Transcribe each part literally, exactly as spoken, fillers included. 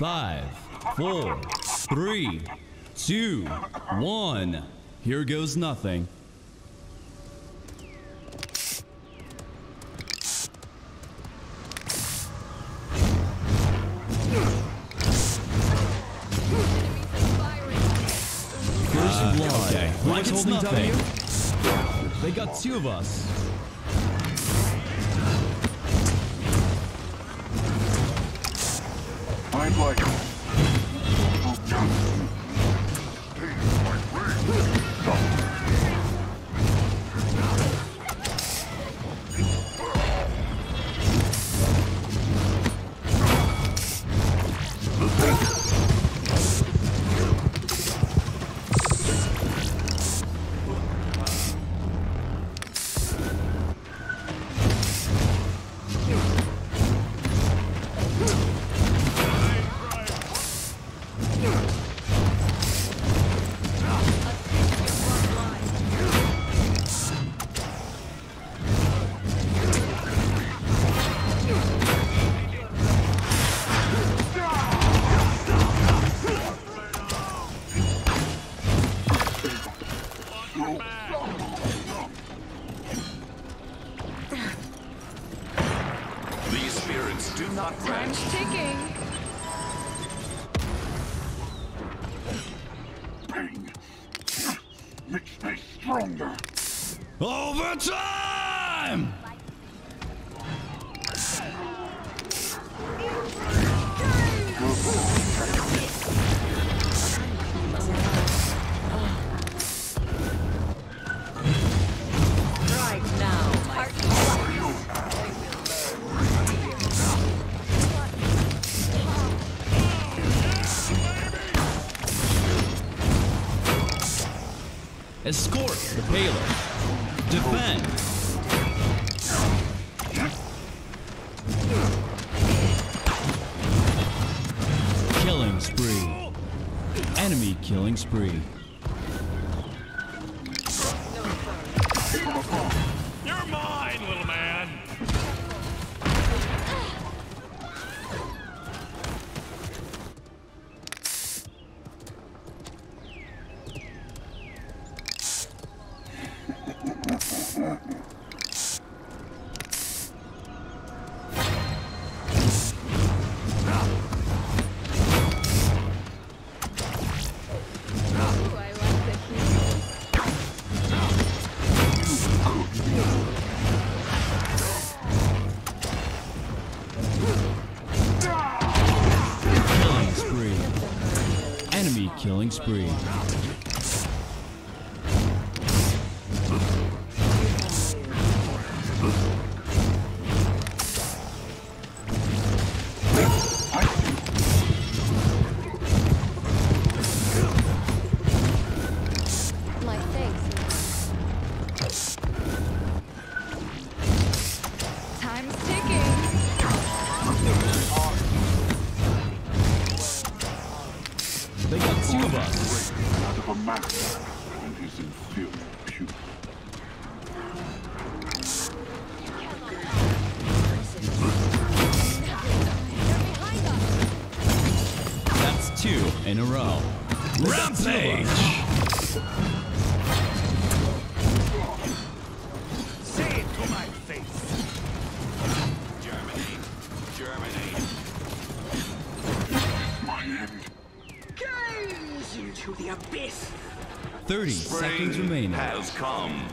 Five, four, three, two, one. Here goes nothing. First Uh, blood. okay. Who Like was it's holding nothing. W? They got two of us. I'd like These spirits do not Time's rest. ticking. pain. Makes me stronger. Overtime! Right now. Escort the payload. Defend. Killing spree. Enemy killing spree. You're mine, little man. Ooh, I like the heat. Killing spree. Enemy killing spree. My thanks. Time's ticking. They got two of us. Out of a master and his inferior pupil. That's two in a row. Rampage! Say it to my face. Germinate. Germinate. My end. Gaze into the abyss. thirty seconds remaining. Has come.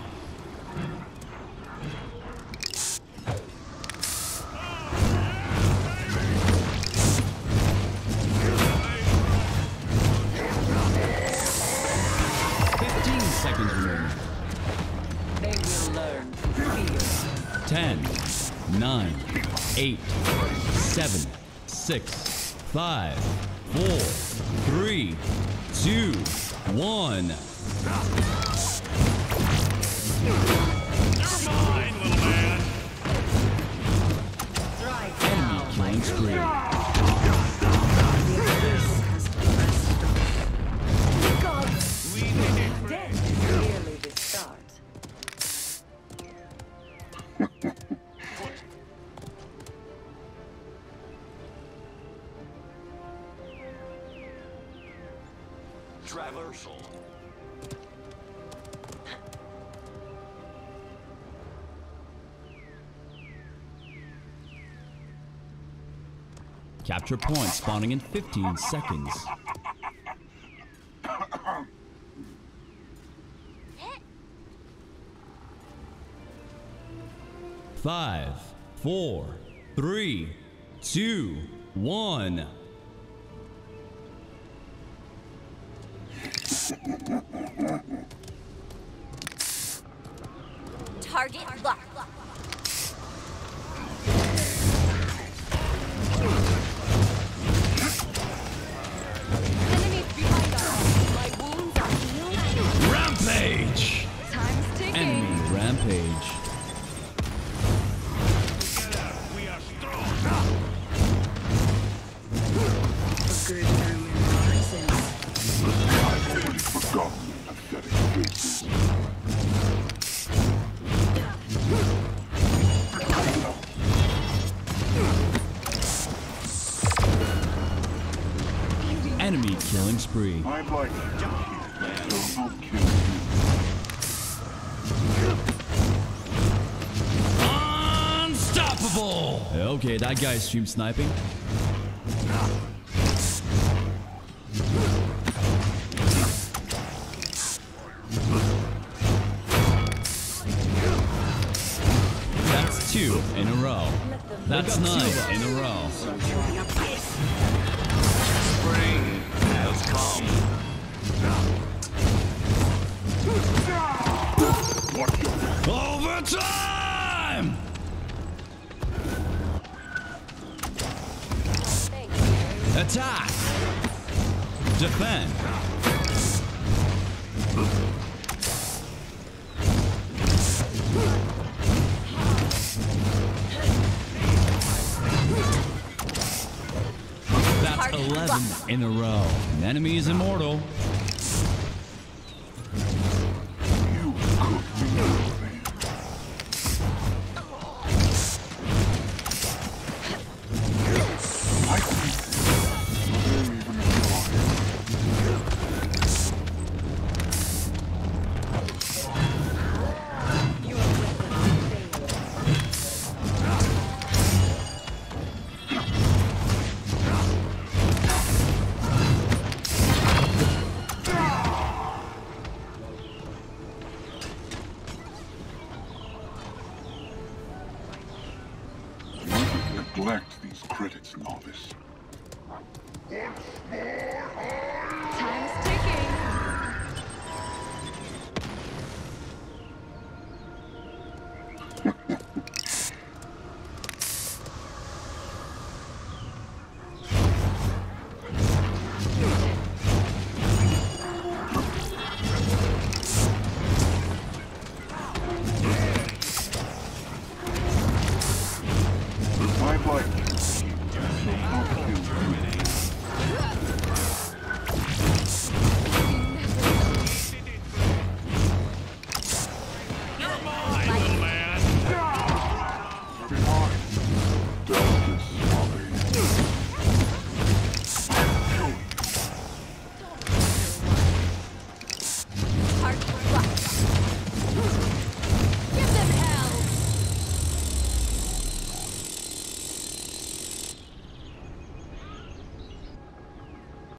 fifteen seconds remaining. They will learn to fear. ten, nine, eight, seven, six, five, four, three, two, one. You're mine, little man. Right Enemy now, killing spree. the abyss has pressed on. Gods, We did it. death is merely the start. Traversal. Capture point spawning in fifteen seconds. Five, four, three, two, one. Target locked. Enemies behind us. My wounds are healed. Rampage! Time's ticking. Enemy rampage. We are strong. A good time rises. I've already forgotten the pathetic faces. Enemy killing spree. I'd like to kill you. So I'll kill you. Unstoppable! Okay, that guy's stream sniping. That's two in a row. That's nine in a row. Spring has come. Overtime! Attack! Defend! That's eleven in a row. An enemy is immortal.